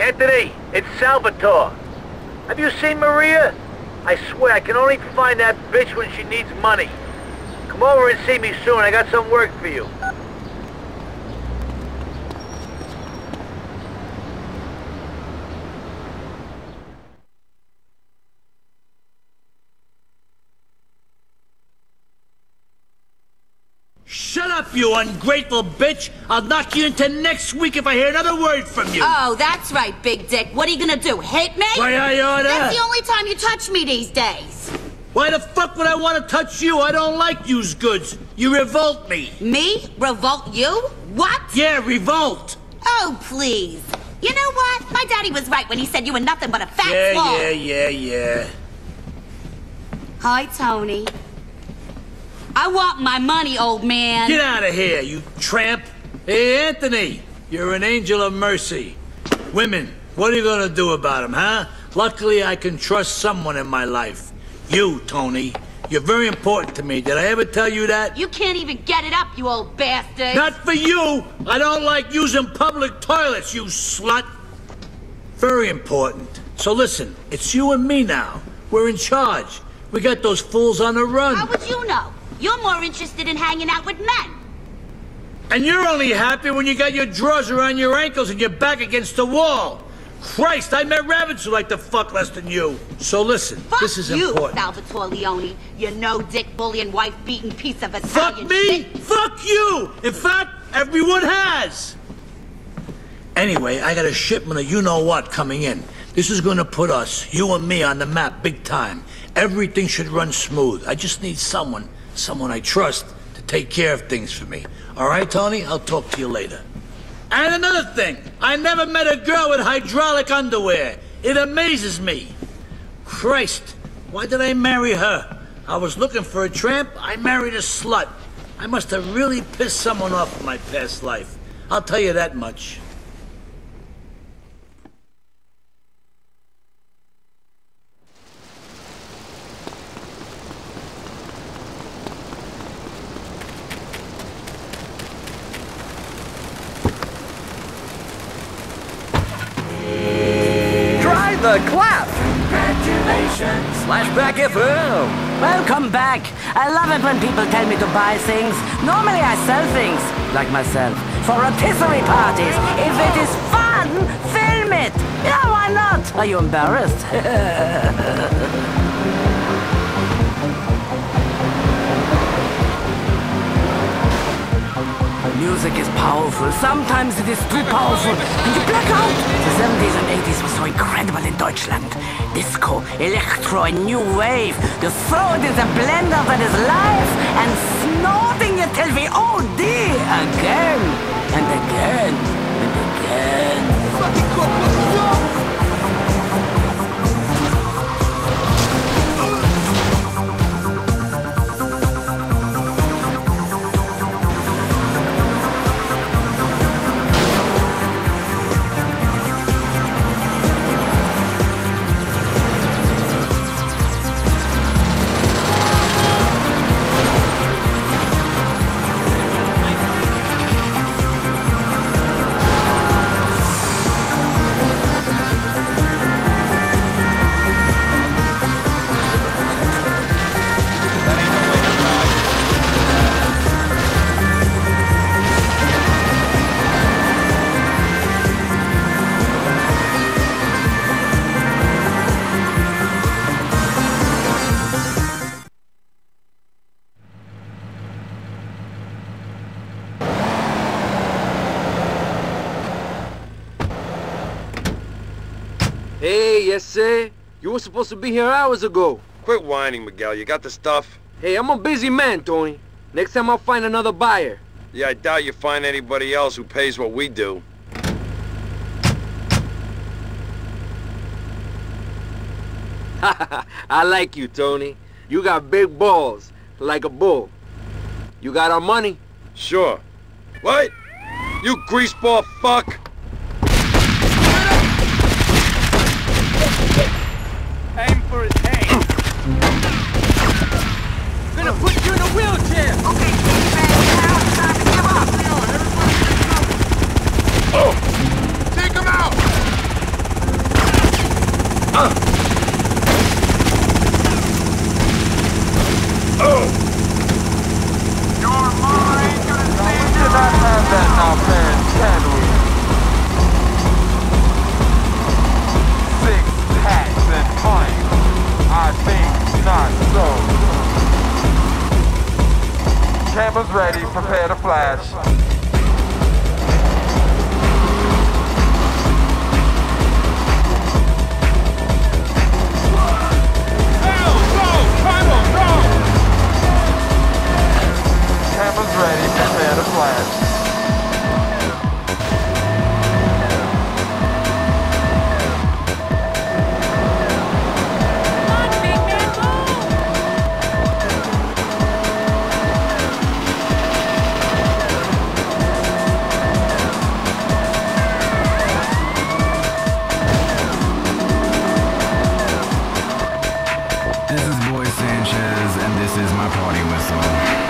Anthony, it's Salvatore. Have you seen Maria? I swear, I can only find that bitch when she needs money. Come over and see me soon. I got some work for you. Shut up, you ungrateful bitch! I'll knock you into next week if I hear another word from you! Oh, that's right, Big Dick. What are you gonna do, hit me? Why, I oughta... That's the only time you touch me these days. Why the fuck would I want to touch you? I don't like used goods. You revolt me. Me? Revolt you? What? Yeah, revolt! Oh, please. You know what? My daddy was right when he said you were nothing but a fat slob. Yeah. Hi, Tony. I want my money, old man. Get out of here, you tramp. Hey, Anthony, you're an angel of mercy. Women, what are you gonna do about them, huh? Luckily, I can trust someone in my life. You, Tony. You're very important to me. Did I ever tell you that? You can't even get it up, you old bastard. Not for you! I don't like using public toilets, you slut! Very important. So listen, it's you and me now. We're in charge. We got those fools on the run. How would you know? You're more interested in hanging out with men. And you're only happy when you got your drawers around your ankles and your back against the wall. Christ, I met rabbits who like to fuck less than you. So listen, this is important. Fuck you, Salvatore Leone. You no-dick, bullying, wife-beating piece of Italian Fuck me? shit. Fuck you! In fact, everyone has. Anyway, I got a shipment of you-know-what coming in. This is gonna put us, you and me, on the map big time. Everything should run smooth. I just need someone I trust to take care of things for me. All right, Tony? I'll talk to you later. And another thing, I never met a girl with hydraulic underwear. It amazes me. Christ, why did I marry her? I was looking for a tramp, I married a slut. I must have really pissed someone off in my past life. I'll tell you that much. Clap! Congratulations! Flashback FM! Welcome back! I love it when people tell me to buy things. Normally I sell things, like myself, for rotisserie parties. If it is fun, film it! Yeah, why not? Are you embarrassed? Music is powerful. Sometimes it is too powerful. And you black out. The 70s and 80s were so incredible in Deutschland. Disco, electro, and new wave. You throw it in the blender that is live and snorting it till we OD again and again and again. Hey, yes, sir. You were supposed to be here hours ago. Quit whining, Miguel. You got the stuff? Hey, I'm a busy man, Tony. Next time I'll find another buyer. Yeah, I doubt you find anybody else who pays what we do. I like you, Tony. You got big balls, like a bull. You got our money? Sure. What? You greaseball fuck! Aim for his head. Gonna put you in a wheelchair! Okay, man, now it's time to give up. Oh! Take him out! Cameras ready, prepare to flash. Cameras ready, prepare to flash. This is Boy Sanchez, and this is my party whistle.